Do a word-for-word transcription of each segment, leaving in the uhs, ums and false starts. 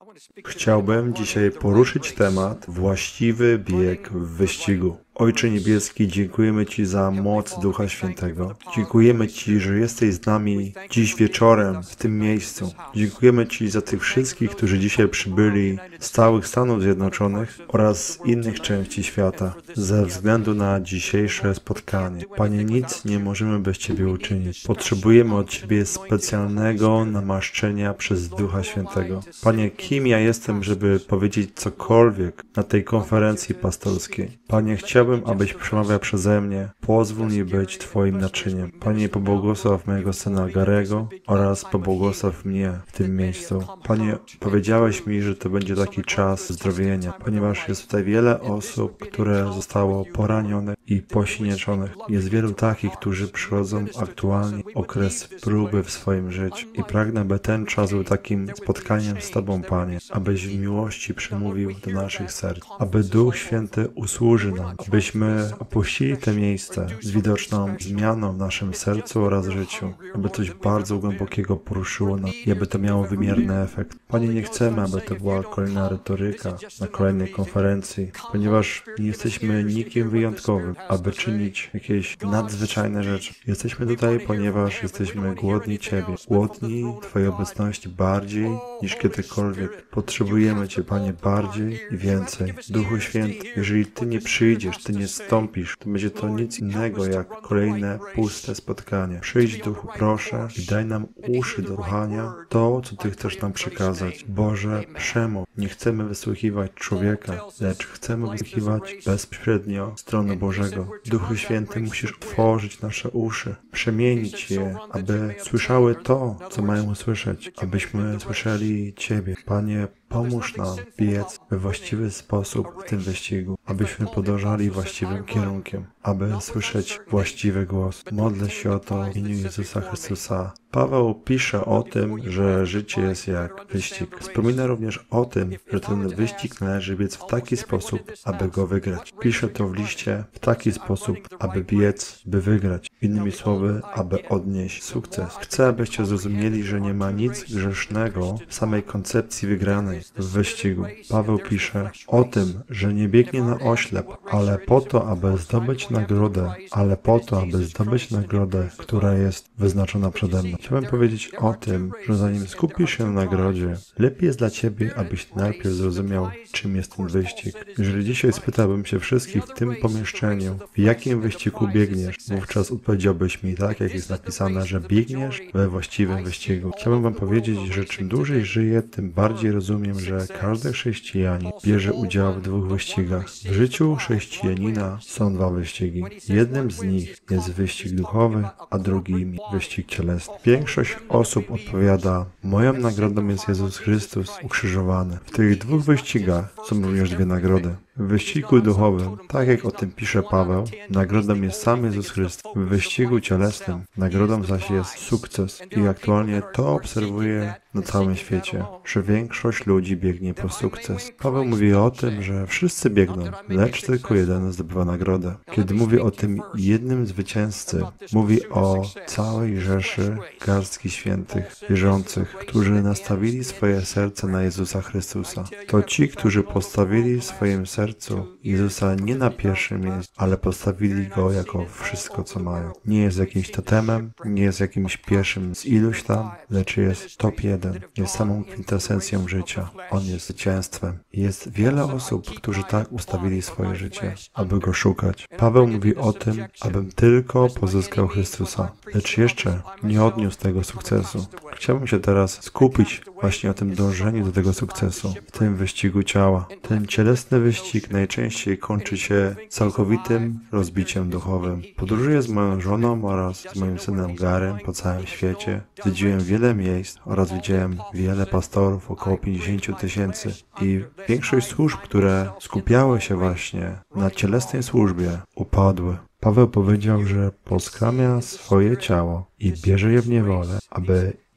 Chciałbym dzisiaj poruszyć temat właściwy bieg w wyścigu. Ojcze Niebieski, dziękujemy Ci za moc Ducha Świętego. Dziękujemy Ci, że jesteś z nami dziś wieczorem w tym miejscu. Dziękujemy Ci za tych wszystkich, którzy dzisiaj przybyli z całych Stanów Zjednoczonych oraz z innych części świata ze względu na dzisiejsze spotkanie. Panie, nic nie możemy bez Ciebie uczynić. Potrzebujemy od Ciebie specjalnego namaszczenia przez Ducha Świętego. Panie, kim ja jestem, żeby powiedzieć cokolwiek na tej konferencji pastorskiej? Panie, chciałbym, abyś przemawiał przeze mnie. Pozwól mi być Twoim naczyniem. Panie, pobłogosław mojego syna Garego oraz pobłogosław mnie w tym miejscu. Panie, powiedziałeś mi, że to będzie taki czas zdrowienia, ponieważ jest tutaj wiele osób, które zostało poranionych i posinieczonych. Jest wielu takich, którzy przychodzą aktualnie okres próby w swoim życiu. I pragnę, by ten czas był takim spotkaniem z Tobą, Panie, abyś w miłości przemówił do naszych serc, aby Duch Święty usłuży nam, abyśmy opuścili to miejsce z widoczną zmianą w naszym sercu oraz życiu, aby coś bardzo głębokiego poruszyło nas i aby to miało wymierny efekt. Panie, nie chcemy, aby to była kolejna retoryka na kolejnej konferencji, ponieważ nie jesteśmy nikim wyjątkowym, aby czynić jakieś nadzwyczajne rzeczy. Jesteśmy tutaj, ponieważ jesteśmy głodni Ciebie, głodni Twojej obecności bardziej niż kiedykolwiek. Potrzebujemy Cię, Panie, bardziej i więcej. Duchu Święty, jeżeli Ty nie przyjdziesz, Ty nie stąpisz, to będzie to nic innego jak kolejne puste spotkanie. Przyjdź, Duchu, proszę, i daj nam uszy do słuchania to, co Ty chcesz nam przekazać. Boże, przemów. Nie chcemy wysłuchiwać człowieka, lecz chcemy wysłuchiwać bezpośrednio strony Bożego. Duchu Święty, musisz otworzyć nasze uszy, przemienić je, aby słyszały to, co mają usłyszeć, abyśmy słyszeli Ciebie. Panie, pomóż nam biec we właściwy sposób w tym wyścigu, abyśmy podążali właściwym kierunkiem, aby słyszeć właściwy głos. Modlę się o to w imieniu Jezusa Chrystusa. Paweł pisze o tym, że życie jest jak wyścig. Wspomina również o tym, że ten wyścig należy biec w taki sposób, aby go wygrać. Pisze to w liście w taki sposób, aby biec, by wygrać. Innymi słowy, aby odnieść sukces. Chcę, abyście zrozumieli, że nie ma nic grzesznego w samej koncepcji wygranej w wyścigu. Paweł pisze o tym, że nie biegnie na oślep, ale po to, aby zdobyć nagrodę, ale po to, aby zdobyć nagrodę, która jest wyznaczona przede mną. Chciałbym powiedzieć o tym, że zanim skupisz się na nagrodzie, lepiej jest dla Ciebie, abyś najpierw zrozumiał, czym jest ten wyścig. Jeżeli dzisiaj spytałbym się wszystkich w tym pomieszczeniu, w jakim wyścigu biegniesz, wówczas odpowiedziałbyś mi tak, jak jest napisane, że biegniesz we właściwym wyścigu. Chciałbym Wam powiedzieć, że czym dłużej żyję, tym bardziej rozumiem, że każdy chrześcijanin bierze udział w dwóch wyścigach. W życiu chrześcijanina są dwa wyścigi. Jednym z nich jest wyścig duchowy, a drugim wyścig cielesny. Większość osób odpowiada, moją nagrodą jest Jezus Chrystus ukrzyżowany. W tych dwóch wyścigach są również dwie nagrody. W wyścigu duchowym, tak jak o tym pisze Paweł, nagrodą jest sam Jezus Chrystus. W wyścigu cielesnym nagrodą zaś jest sukces. I aktualnie to obserwuję na całym świecie, że większość ludzi biegnie po sukces. Paweł mówi o tym, że wszyscy biegną, lecz tylko jeden zdobywa nagrodę. Kiedy mówi o tym jednym zwycięzcy, mówi o całej rzeszy garstki świętych, wierzących, którzy nastawili swoje serce na Jezusa Chrystusa. To ci, którzy postawili w swoim sercu Jezusa nie na pierwszym miejscu, ale postawili Go jako wszystko, co mają. Nie jest jakimś totemem, nie jest jakimś pierwszym z iluś tam, lecz jest top jeden. Jest samą kwintesencją życia. On jest zwycięstwem. Jest wiele osób, którzy tak ustawili swoje życie, aby Go szukać. Paweł mówi o tym, abym tylko pozyskał Chrystusa, lecz jeszcze nie odniósł tego sukcesu. Chciałbym się teraz skupić właśnie o tym dążeniu do tego sukcesu, w tym wyścigu ciała. Ten cielesny wyścig najczęściej kończy się całkowitym rozbiciem duchowym. Podróżuję z moją żoną oraz z moim synem Garem po całym świecie. Zwiedziłem wiele miejsc oraz widziałem wiele pastorów, około pięćdziesiąt tysięcy. I większość służb, które skupiały się właśnie na cielesnej służbie, upadły. Paweł powiedział, że poskramia swoje ciało i bierze je w niewolę, aby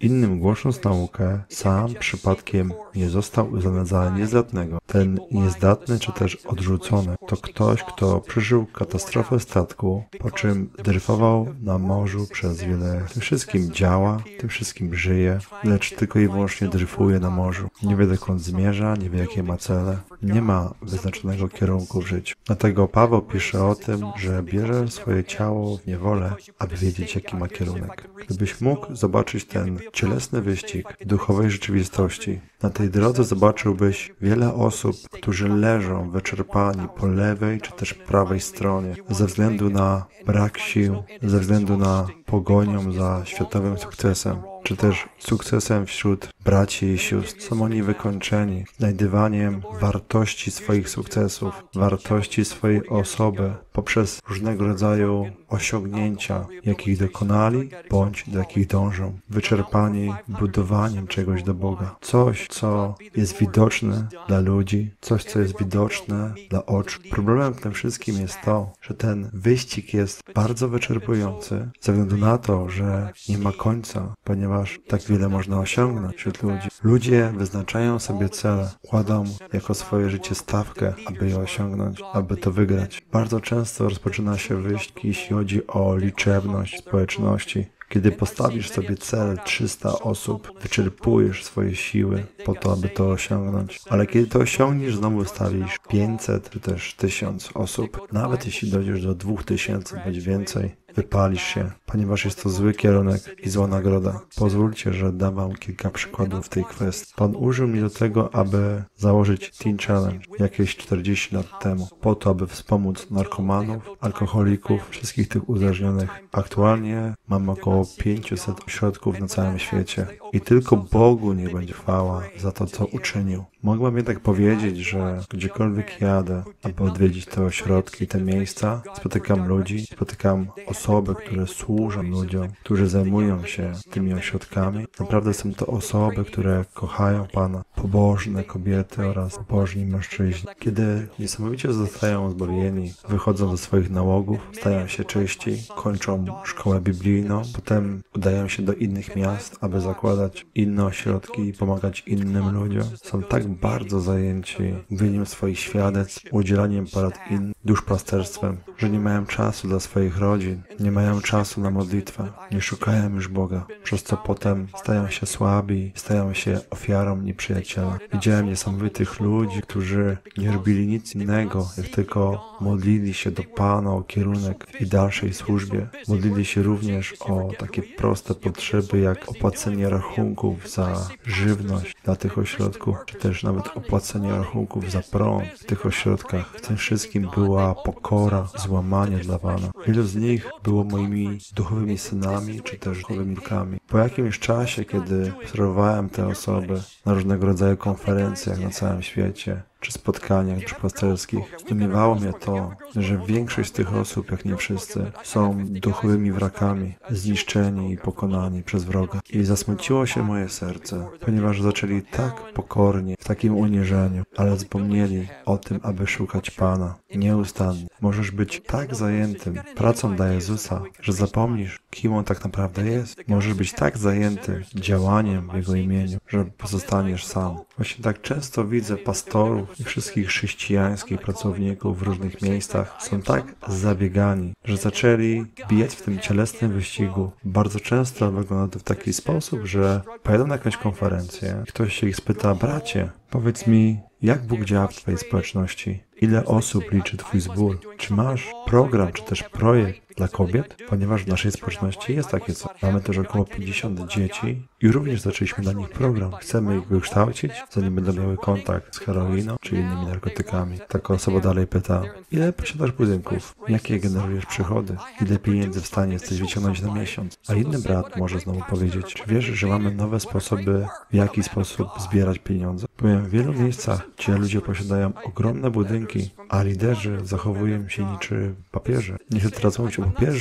Innym głosząc naukę, sam przypadkiem nie został uznany za niezdatnego. Ten niezdatny czy też odrzucony to ktoś, kto przeżył katastrofę statku, po czym dryfował na morzu przez wiele lat. Tym wszystkim działa, tym wszystkim żyje, lecz tylko i wyłącznie dryfuje na morzu. Nie wie, dokąd zmierza, nie wie, jakie ma cele, nie ma wyznaczonego kierunku w życiu. Dlatego Paweł pisze o tym, że bierze swoje ciało w niewolę, aby wiedzieć, jaki ma kierunek. Gdybyś mógł zobaczyć ten cielesny wyścig duchowej rzeczywistości, na tej drodze zobaczyłbyś wiele osób, którzy leżą wyczerpani po lewej czy też prawej stronie ze względu na brak sił, ze względu na pogonią za światowym sukcesem, czy też sukcesem wśród braci i sióstr. Są oni wykończeni znajdywaniem wartości swoich sukcesów, wartości swojej osoby poprzez różnego rodzaju osiągnięcia, jakich dokonali, bądź do jakich dążą. Wyczerpani budowaniem czegoś do Boga. Coś, co jest widoczne dla ludzi, coś, co jest widoczne dla oczu. Problemem w tym wszystkim jest to, że ten wyścig jest bardzo wyczerpujący, ze względu na to, że nie ma końca, ponieważ tak wiele można osiągnąć wśród ludzi. Ludzie wyznaczają sobie cele, kładą jako swoje życie stawkę, aby je osiągnąć, aby to wygrać. Bardzo często rozpoczyna się wyścig, jeśli chodzi o liczebność społeczności. Kiedy postawisz sobie cel trzysta osób, wyczerpujesz swoje siły po to, aby to osiągnąć. Ale kiedy to osiągniesz, znowu stawisz pięćset czy też tysiąc osób. Nawet jeśli dojdziesz do dwóch tysięcy bądź więcej, wypalisz się, ponieważ jest to zły kierunek i zła nagroda. Pozwólcie, że dam wam kilka przykładów w tej kwestii. Pan użył mnie do tego, aby założyć Teen Challenge jakieś czterdzieści lat temu, po to, aby wspomóc narkomanów, alkoholików, wszystkich tych uzależnionych. Aktualnie mam około pięćset ośrodków na całym świecie i tylko Bogu nie będzie chwała za to, co uczynił. Mogłem jednak powiedzieć, że gdziekolwiek jadę, aby odwiedzić te ośrodki, te miejsca, spotykam ludzi, spotykam osoby, które służą ludziom, którzy zajmują się tymi ośrodkami. Naprawdę są to osoby, które kochają Pana, pobożne kobiety oraz pobożni mężczyźni. Kiedy niesamowicie zostają zbawieni, wychodzą do swoich nałogów, stają się czyści, kończą szkołę biblijną, potem udają się do innych miast, aby zakładać inne ośrodki i pomagać innym ludziom. Są tak bardzo zajęci mówieniem swoich świadectw, udzielaniem porad innym, duszpasterstwem, że nie mają czasu dla swoich rodzin, nie mają czasu na modlitwę, nie szukają już Boga, przez co potem stają się słabi, stają się ofiarą nieprzyjaciela. Widziałem niesamowitych ludzi, którzy nie robili nic innego, jak tylko modlili się do Pana o kierunek i dalszej służbie. Modlili się również o takie proste potrzeby, jak opłacenie rachunków za żywność dla tych ośrodków, czy też nawet opłacenie rachunków za prąd w tych ośrodkach. W tym wszystkim była pokora, złamanie dla Pana. Wielu z nich było moimi duchowymi synami, czy też duchowymi córkami. Po jakimś czasie, kiedy obserwowałem te osoby na różnego rodzaju konferencjach na całym świecie, czy spotkaniach duszpasterskich, zdumiewało mnie to, że większość z tych osób, jak nie wszyscy, są duchowymi wrakami, zniszczeni i pokonani przez wroga. I zasmuciło się moje serce, ponieważ zaczęli tak pokornie, w takim uniżeniu, ale zapomnieli o tym, aby szukać Pana nieustannie. Możesz być tak zajętym pracą dla Jezusa, że zapomnisz, kim On tak naprawdę jest. Możesz być tak zajęty działaniem w Jego imieniu, że pozostaniesz sam. Właśnie tak często widzę pastorów i wszystkich chrześcijańskich pracowników w różnych miejscach są tak zabiegani, że zaczęli biec w tym cielesnym wyścigu. Bardzo często wygląda to w taki sposób, że pojadą na jakąś konferencję, ktoś się ich spyta: bracie, powiedz mi, jak Bóg działa w Twojej społeczności? Ile osób liczy Twój zbór? Czy masz program, czy też projekt dla kobiet? Ponieważ w naszej społeczności jest takie coś. Mamy też około pięćdziesiąt dzieci i również zaczęliśmy dla nich program. Chcemy ich wykształcić, zanim będą miały kontakt z heroiną czy innymi narkotykami. Taka osoba dalej pyta: ile posiadasz budynków? Jakie generujesz przychody? Ile pieniędzy w stanie jesteś wyciągnąć na miesiąc? A inny brat może znowu powiedzieć: czy wiesz, że mamy nowe sposoby, w jaki sposób zbierać pieniądze? Byłem w wielu miejscach, gdzie ludzie posiadają ogromne budynki, a liderzy zachowują się niczym papieże. Nie chcę teraz mówić o papieżu,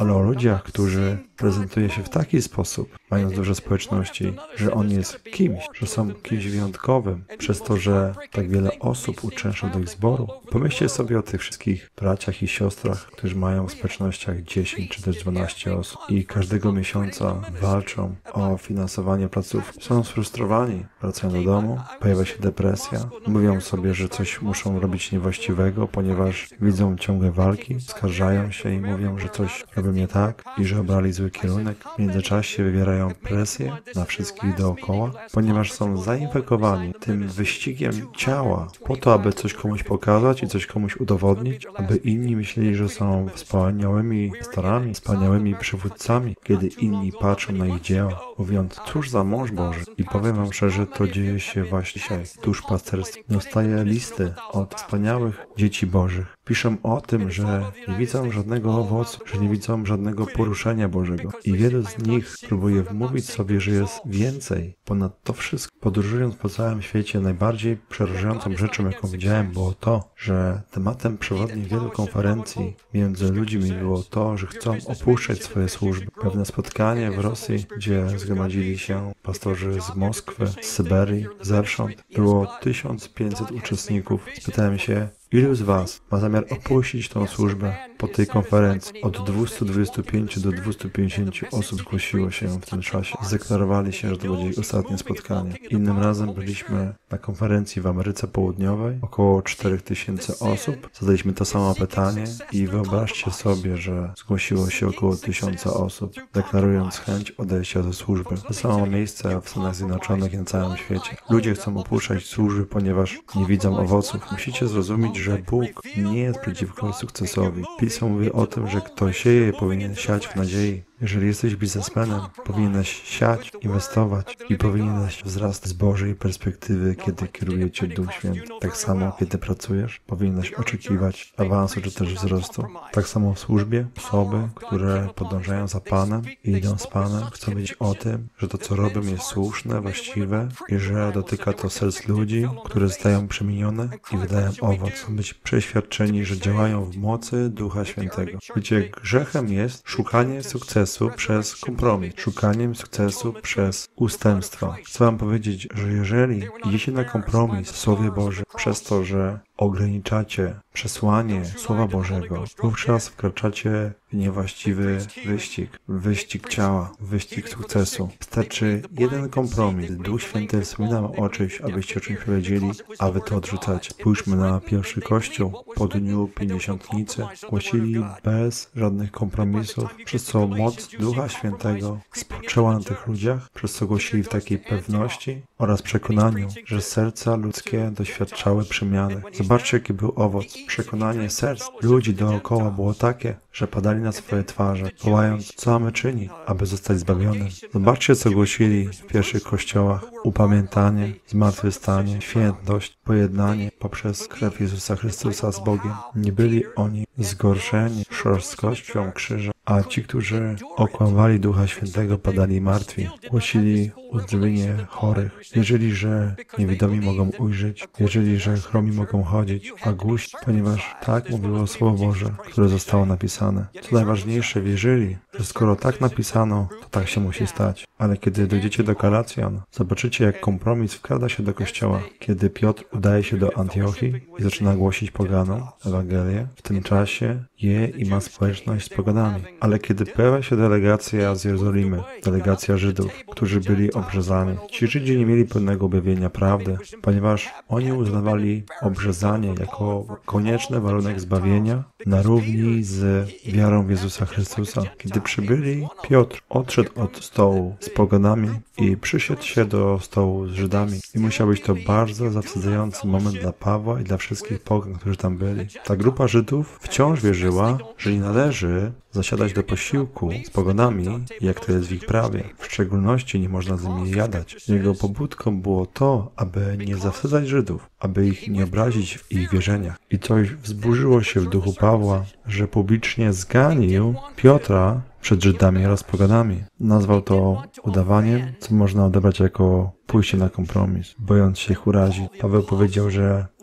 ale o ludziach, którzy prezentuje się w taki sposób, mając duże społeczności, że on jest kimś, że są kimś wyjątkowym, przez to, że tak wiele osób uczęszcza do ich zboru. Pomyślcie sobie o tych wszystkich braciach i siostrach, którzy mają w społecznościach dziesięć czy też dwanaście osób i każdego miesiąca walczą o finansowanie placów. Są sfrustrowani, wracają do domu, pojawia się depresja, mówią sobie, że coś muszą robić niewłaściwego, ponieważ widzą ciągłe walki, skarżają się i mówią, że coś robią nie tak i że obrali zły kierunek. W międzyczasie wywierają presję na wszystkich dookoła, ponieważ są zainfekowani tym wyścigiem ciała po to, aby coś komuś pokazać i coś komuś udowodnić, aby inni myśleli, że są wspaniałymi pastorami, wspaniałymi przywódcami, kiedy inni patrzą na ich dzieła, mówiąc, cóż za mąż Boży. I powiem wam szczerze, to dzieje się właśnie dzisiaj. Duszpasterstwo dostaje listy od wspaniałych dzieci Bożych. Piszą o tym, że nie widzą żadnego owocu, że nie widzą żadnego poruszenia Bożego. I wielu z nich próbuje wmówić sobie, że jest więcej. Ponad to wszystko, podróżując po całym świecie, najbardziej przerażającą rzeczą, jaką widziałem, było to, że tematem przewodnim wielu konferencji między ludźmi było to, że chcą opuszczać swoje służby. Pewne spotkanie w Rosji, gdzie zgromadzili się pastorzy z Moskwy, z Syberii, zewsząd, było tysiąc pięćset uczestników. Spytałem się, ilu z was ma zamiar opuścić tą służbę po tej konferencji? Od dwieście dwadzieścia pięć do dwustu pięćdziesięciu osób zgłosiło się w tym czasie. Zdeklarowali się, że to będzie ich ostatnie spotkanie. Innym razem byliśmy na konferencji w Ameryce Południowej. Około czterech tysięcy osób. Zadaliśmy to samo pytanie i wyobraźcie sobie, że zgłosiło się około tysiąca osób, deklarując chęć odejścia ze służby. To samo miejsce w Stanach Zjednoczonych i na całym świecie. Ludzie chcą opuszczać służby, ponieważ nie widzą owoców. Musicie zrozumieć, że Bóg nie jest przeciwko sukcesowi. Pismo mówi o tym, że kto sieje, powinien siać w nadziei. Jeżeli jesteś biznesmenem, powinieneś siać, inwestować i powinieneś wzrastać z Bożej perspektywy, kiedy kieruje Cię Duch Święty. Tak samo, kiedy pracujesz, powinieneś oczekiwać awansu czy też wzrostu. Tak samo w służbie osoby, które podążają za Panem i idą z Panem, chcą wiedzieć o tym, że to, co robią, jest słuszne, właściwe i że dotyka to serc ludzi, które zostają przemienione i wydają owoc. Chcą być przeświadczeni, że działają w mocy Ducha Świętego. Wiecie, grzechem jest szukanie sukcesu przez kompromis, szukaniem sukcesu przez ustępstwa. Chcę wam powiedzieć, że jeżeli idziecie na kompromis w Słowie Bożym przez to, że ograniczacie przesłanie Słowa Bożego, wówczas wkraczacie w niewłaściwy wyścig, wyścig ciała, wyścig sukcesu. Wystarczy jeden kompromis. Duch Święty wspomina o czymś, abyście o czymś powiedzieli, a wy to odrzucacie. Spójrzmy na pierwszy kościół po dniu Pięćdziesiątnicy. Głosili bez żadnych kompromisów, przez co moc Ducha Świętego spoczęła na tych ludziach, przez co głosili w takiej pewności oraz przekonaniu, że serca ludzkie doświadczały przemiany. Zobaczcie, jaki był owoc. Przekonanie serc ludzi dookoła było takie, że padali na swoje twarze, wołając, co mamy czynić, aby zostać zbawionym. Zobaczcie, co głosili w pierwszych kościołach. Upamiętanie, zmartwychwstanie, świętość, pojednanie poprzez krew Jezusa Chrystusa z Bogiem. Nie byli oni zgorszeni szorstkością krzyża, a ci, którzy okłamywali Ducha Świętego, padali martwi. Głosili uzdrowienie chorych. Wierzyli, że niewidomi mogą ujrzeć. Wierzyli, że chromi mogą chodzić, a głusi, ponieważ tak mówiło Słowo Boże, które zostało napisane. Co najważniejsze, wierzyli, że skoro tak napisano, to tak się musi stać. Ale kiedy dojdziecie do Galacjan, zobaczycie, jak kompromis wkrada się do kościoła. Kiedy Piotr udaje się do Antiochii i zaczyna głosić poganom Ewangelię, w tym czasie je i ma społeczność z poganami. Ale kiedy pojawia się delegacja z Jerozolimy, delegacja Żydów, którzy byli obrzezani, ci Żydzi nie mieli pełnego objawienia prawdy, ponieważ oni uznawali obrzezanie jako konieczny warunek zbawienia na równi z wiarą w Jezusa Chrystusa. Kiedy przybyli, Piotr odszedł od stołu z poganami i przysiadł się do stołu z Żydami. I musiał być to bardzo zawstydzający moment dla Pawła i dla wszystkich pogan, którzy tam byli. Ta grupa Żydów wciąż wierzyła, że nie należy zasiadać do posiłku z poganami, jak to jest w ich prawie. W szczególności nie można z nimi jadać. Jego pobudką było to, aby nie zawstydzać Żydów, aby ich nie obrazić w ich wierzeniach. I coś wzburzyło się w duchu Pawła, że publicznie zganił Piotra przed Żydami oraz poganami. Nazwał to udawaniem, co można odebrać jako pójście na kompromis, bojąc się ich urazić. Paweł powiedział, że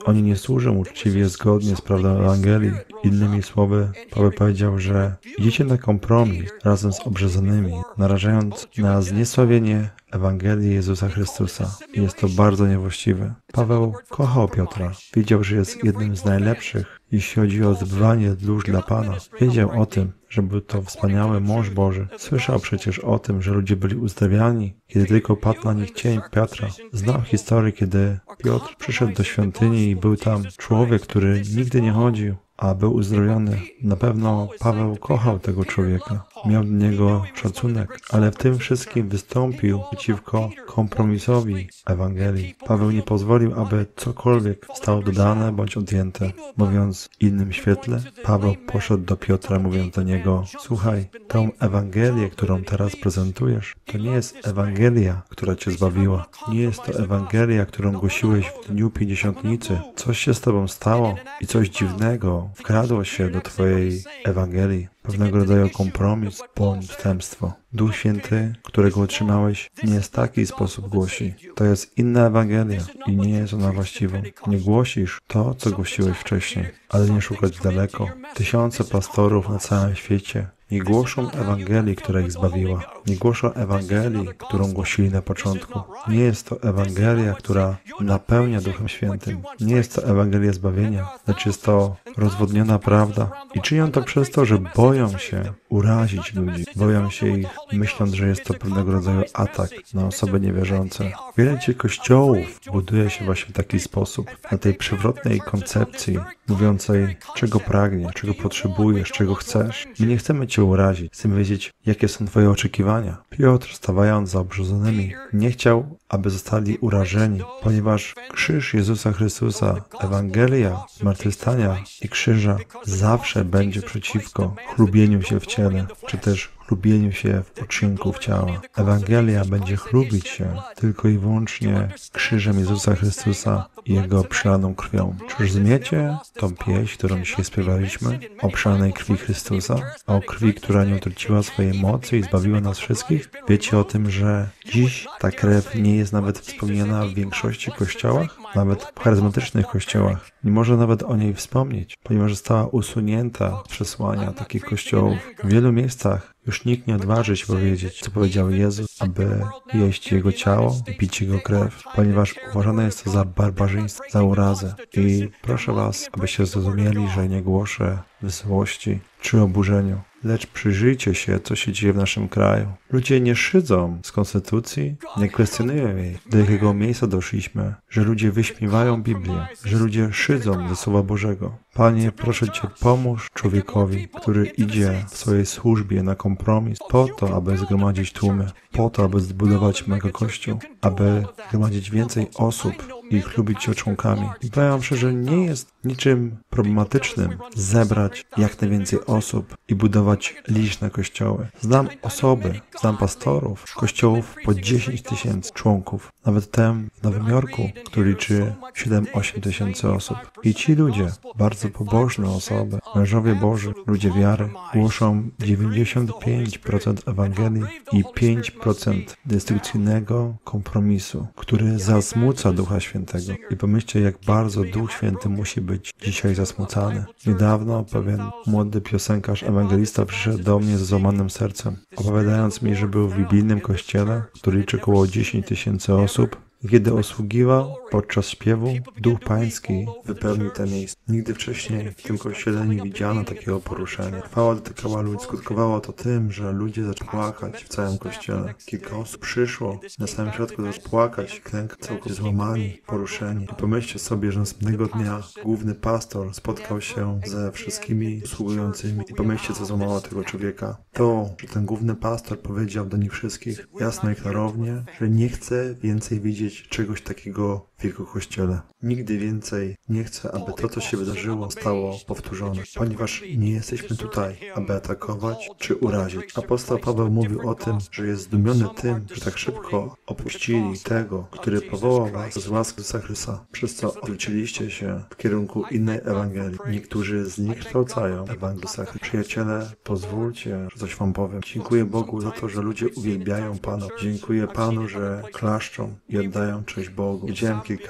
oni nie służą uczciwie zgodnie z prawdą Ewangelii. Innymi słowy, Paweł powiedział, że idziecie na kompromis razem z obrzezanymi, narażając na zniesławienie Ewangelii Jezusa Chrystusa. I jest to bardzo niewłaściwe. Paweł kochał Piotra. Wiedział, że jest jednym z najlepszych, jeśli chodzi o zbywanie dusz dla Pana. Wiedział o tym, że był to wspaniały mąż Boży. Słyszał przecież o tym, że ludzie byli uzdrawiani, kiedy tylko padł na nich cień Piotra. Znał historię, kiedy Piotr przyszedł do świątyni i był tam człowiek, który nigdy nie chodził, a był uzdrowiony. Na pewno Paweł kochał tego człowieka. Miał do niego szacunek, ale w tym wszystkim wystąpił przeciwko kompromisowi Ewangelii. Paweł nie pozwolił, aby cokolwiek stało dodane bądź odjęte. Mówiąc w innym świetle, Paweł poszedł do Piotra, mówiąc do niego: słuchaj, tą Ewangelię, którą teraz prezentujesz, to nie jest Ewangelia, która cię zbawiła. Nie jest to Ewangelia, którą głosiłeś w dniu Pięćdziesiątnicy. Coś się z tobą stało i coś dziwnego wkradło się do twojej Ewangelii. Pewnego rodzaju kompromis bądź wstępstwo. Duch Święty, którego otrzymałeś, nie w taki sposób głosi. To jest inna Ewangelia i nie jest ona właściwą. Nie głosisz to, co głosiłeś wcześniej, ale nie szukać daleko. Tysiące pastorów na całym świecie nie głoszą Ewangelii, która ich zbawiła. Nie głoszą Ewangelii, którą głosili na początku. Nie jest to Ewangelia, która napełnia Duchem Świętym. Nie jest to Ewangelia zbawienia, lecz jest to rozwodniona prawda. I czynią to przez to, że boją się urazić ludzi. Boją się ich, myśląc, że jest to pewnego rodzaju atak na osoby niewierzące. Wiele ci kościołów buduje się właśnie w taki sposób. Na tej przewrotnej koncepcji, mówiącej, czego pragniesz, czego potrzebujesz, czego chcesz. My nie chcemy cię urazić. Chcemy wiedzieć, jakie są twoje oczekiwania. Piotr, stawając za obrzezanymi, nie chciał, aby zostali urażeni, ponieważ krzyż Jezusa Chrystusa, Ewangelia zmartwychwstania i krzyża zawsze będzie przeciwko chlubieniu się w ciele, czy też chlubieniu się w uczynków ciała. Ewangelia będzie chlubić się tylko i wyłącznie krzyżem Jezusa Chrystusa i Jego przelaną krwią. Czy rozumiecie tą pieśń, którą dzisiaj śpiewaliśmy? O przelanej krwi Chrystusa? O krwi, która nie utraciła swojej mocy i zbawiła nas wszystkich? Wiecie o tym, że dziś ta krew nie jest nawet wspomniana w większości kościołach? Nawet w charyzmatycznych kościołach. Nie można nawet o niej wspomnieć, ponieważ została usunięta z przesłania takich kościołów. W wielu miejscach już nikt nie odważy się powiedzieć, co powiedział Jezus, aby jeść Jego ciało i pić Jego krew, ponieważ uważane jest to za barbarzyństwo, za urazę. I proszę Was, abyście zrozumieli, że nie głoszę wesołości czy oburzeniu, lecz przyjrzyjcie się, co się dzieje w naszym kraju. Ludzie nie szydzą z konstytucji, nie kwestionują jej. Do jakiego miejsca doszliśmy, że ludzie wyśmiewają Biblię, że ludzie szydzą ze Słowa Bożego. Panie, proszę Cię, pomóż człowiekowi, który idzie w swojej służbie na kompromis po to, aby zgromadzić tłumy, po to, aby zbudować mega kościół, aby zgromadzić więcej osób i chlubić się członkami. I powiem Wam szczerze, nie jest niczym problematycznym zebrać jak najwięcej osób i budować liczne kościoły. Znam osoby, znam pastorów kościołów po dziesięć tysięcy członków. Nawet ten w Nowym Jorku, który liczy siedem osiem tysięcy osób. I ci ludzie, bardzo pobożne osoby, mężowie Boży, ludzie wiary, głoszą dziewięćdziesiąt pięć procent Ewangelii i pięć procent destrukcyjnego kompromisu, który zasmuca Ducha Świętego. I pomyślcie, jak bardzo Duch Święty musi być dzisiaj zasmucany. Niedawno pewien młody piosenkarz, ewangelista przyszedł do mnie z złamanym sercem, opowiadając mi, że był w biblijnym kościele, który liczy około dziesięć tysięcy osób. I kiedy osługiwał podczas śpiewu, Duch Pański wypełnił te miejsce. Nigdy wcześniej w tym kościele nie widziano takiego poruszenia. Chwała dotykała ludzi. Skutkowało to tym, że ludzie zaczęli płakać w całym kościele. Kilka osób przyszło na samym środku, zaczęło płakać, klęk całkowicie złamani, poruszeni. I pomyślcie sobie, że następnego dnia główny pastor spotkał się ze wszystkimi usługującymi. I pomyślcie, co złamało tego człowieka. To, że ten główny pastor powiedział do nich wszystkich jasno i klarownie, że nie chce więcej widzieć czegoś takiego w jego kościele. Nigdy więcej nie chcę, aby to, co się wydarzyło, stało powtórzone, ponieważ nie jesteśmy tutaj, aby atakować czy urazić. Apostoł Paweł mówił o tym, że jest zdumiony tym, że tak szybko opuścili tego, który powołał was z łaski Jezusa Chrystusa, przez co odwróciliście się w kierunku innej Ewangelii. Niektórzy zniekształcają Ewangelię. Przyjaciele, pozwólcie, że coś wam powiem. Dziękuję Bogu za to, że ludzie uwielbiają Pana. Dziękuję Panu, że klaszczą i oddają cześć Bogu. Widziałem kilka razy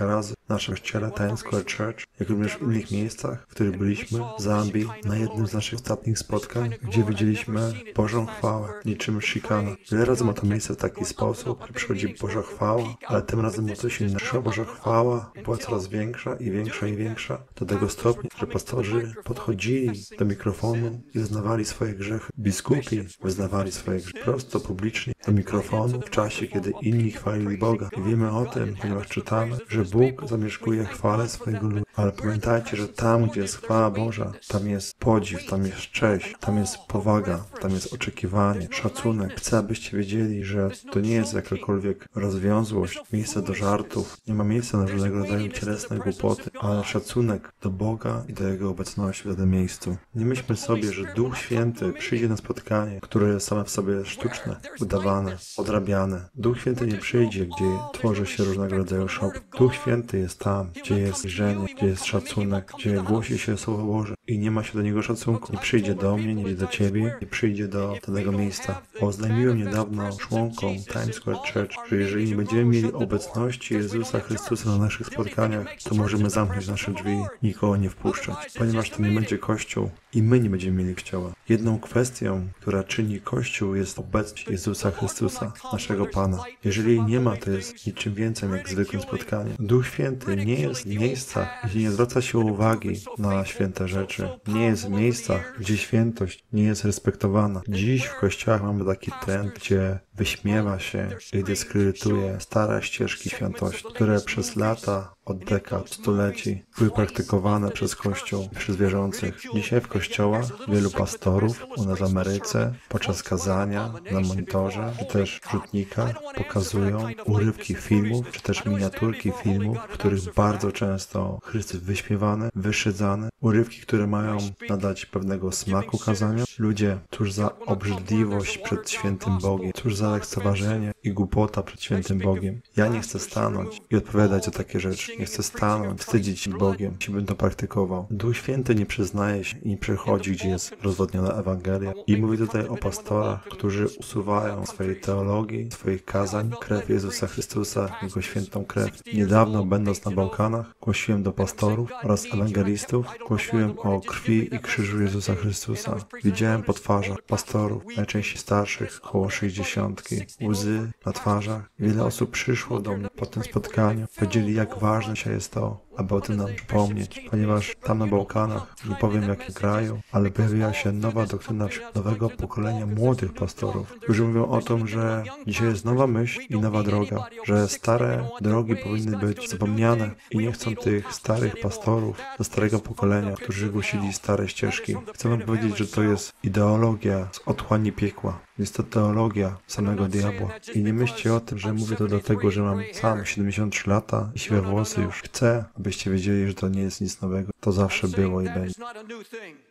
w naszym kościele Times Square Church, jak również w innych miejscach, w których byliśmy, w Zambii, na jednym z naszych ostatnich spotkań, gdzie widzieliśmy Bożą chwałę, niczym Shikana. Wiele razy ma to miejsce w taki sposób, że przychodzi Boża chwała, ale tym razem było coś innego. Boża chwała była coraz większa i większa i większa, do tego stopnia, że pastorzy podchodzili do mikrofonu i wyznawali swoje grzechy. Biskupi wyznawali swoje grzechy prosto, publicznie do mikrofonu w czasie, kiedy inni chwalili Boga. I wiemy o tym, ponieważ czytamy, że Bóg zamieszkuje chwale swojego ludu. Ale pamiętajcie, że tam, gdzie jest chwała Boża, tam jest podziw, tam jest cześć, tam jest powaga, tam jest oczekiwanie, szacunek. Chcę, abyście wiedzieli, że to nie jest jakakolwiek rozwiązłość, miejsce do żartów, nie ma miejsca na różnego rodzaju cielesne głupoty, ale szacunek do Boga i do Jego obecności w danym miejscu. Nie myślmy sobie, że Duch Święty przyjdzie na spotkanie, które jest same w sobie sztuczne, udawane, odrabiane. Duch Święty nie przyjdzie, gdzie tworzy się różnego rodzaju shop. Duch Święty jest tam, gdzie jest żenie, gdzie jest szacunek, gdzie głosi się Słowo Boże i nie ma się do niego szacunku. Nie przyjdzie do mnie, nie do ciebie, nie przyjdzie do tego miejsca. Oznajmiłem niedawno członkom Times Square Church, że jeżeli nie będziemy mieli obecności Jezusa Chrystusa na naszych spotkaniach, to możemy zamknąć nasze drzwi, nikogo nie wpuszczać, ponieważ to nie będzie Kościół i my nie będziemy mieli Kościoła. Jedną kwestią, która czyni Kościół, jest obecność Jezusa Chrystusa, naszego Pana. Jeżeli jej nie ma, to jest niczym więcej jak zwykłym spotkaniem. Duch Święty nie jest w miejscach, gdzie nie zwraca się uwagi na święte rzeczy. Nie jest w miejscach, gdzie świętość nie jest respektowana. Dziś w kościołach mamy taki trend, gdzie wyśmiewa się i dyskredytuje stare ścieżki świętości, które przez lata, od dekad, stuleci były praktykowane przez Kościół, przez wierzących. Dzisiaj w kościołach wielu pastorów u nas w Ameryce podczas kazania na monitorze, czy też w rzutnikach pokazują urywki filmów, czy też miniaturki filmów, w których bardzo często Chrystus wyśmiewany, wyszydzany. Urywki, które mają nadać pewnego smaku kazania. Ludzie, cóż za obrzydliwość przed świętym Bogiem, cóż za lekceważenie i głupota przed świętym Bogiem. Ja nie chcę stanąć i odpowiadać za takie rzeczy. Nie chcę stanąć, wstydzić się Bogiem, jeśli bym to praktykował. Duch Święty nie przyznaje się i nie przychodzi, gdzie jest rozwodniona Ewangelia. I mówię tutaj o pastorach, którzy usuwają swojej teologii, swoich kazań, krew Jezusa Chrystusa, Jego świętą krew. Niedawno, będąc na Bałkanach, głosiłem do pastorów oraz ewangelistów, głosiłem o krwi i krzyżu Jezusa Chrystusa. Widziałem po twarzach pastorów, najczęściej starszych, około sześćdziesiątki, łzy na twarzach. Wiele osób przyszło do mnie po tym spotkaniu, powiedzieli, jak ważne dzisiaj jest to, aby o tym nam przypomnieć, ponieważ tam na Bałkanach, nie powiem w jakim kraju, ale pojawiła się nowa doktryna wśród nowego pokolenia młodych pastorów, którzy mówią o tym, że dzisiaj jest nowa myśl i nowa droga, że stare drogi powinny być zapomniane i nie chcą tych starych pastorów ze starego pokolenia, którzy głosili stare ścieżki. Chcę wam powiedzieć, że to jest ideologia z otchłani piekła. Jest to teologia samego diabła. I nie myślcie o tym, że mówię to dlatego, że mam sam siedemdziesiąt trzy lata i siwe włosy już. Chcę, abyście wiedzieli, że to nie jest nic nowego. To zawsze było i będzie.